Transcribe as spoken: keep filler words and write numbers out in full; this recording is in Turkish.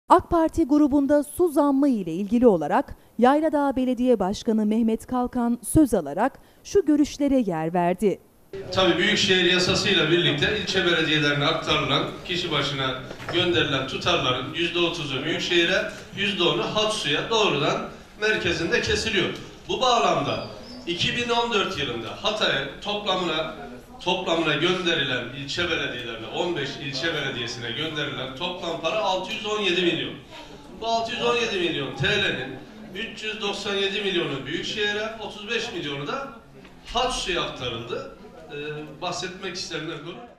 AK Parti grubunda su zammı ile ilgili olarak Yayladağ Belediye Başkanı Mehmet Kalkan söz alarak şu görüşlere yer verdi. Tabii Büyükşehir Yasası'yla birlikte ilçe belediyelerine aktarılan kişi başına gönderilen tutarların yüzde otuzu Büyükşehir'e, yüzde onu Hatsu'ya doğrudan merkezinde kesiliyor. Bu bağlamda iki bin on dört yılında Hatay'a toplamına toplamına gönderilen ilçe belediyelerine, on beş ilçe belediyesine gönderilen toplam para altı yüz on yedi milyon. Bu altı yüz on yedi milyon T L'nin üç yüz doksan yedi milyonu Büyükşehir'e, otuz beş milyonu da Hatsu'ya aktarıldı. Ee, bahsetmek istenilen konu.